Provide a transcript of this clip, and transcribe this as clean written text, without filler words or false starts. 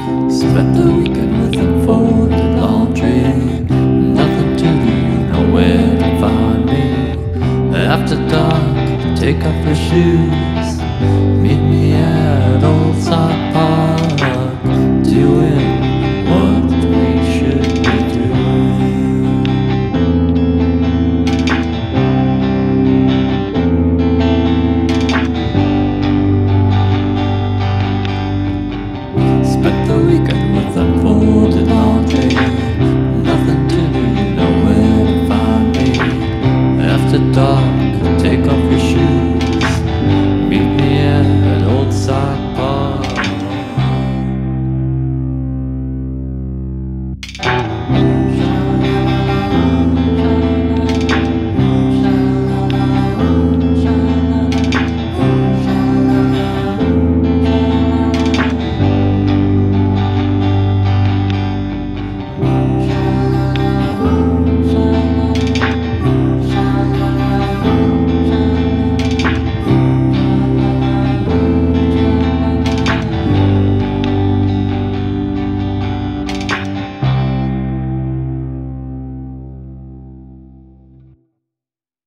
Spent the weekend with them for the laundry. Nothing to do, nowhere to find me. After dark, take off your shoes. Meet me at Old Sock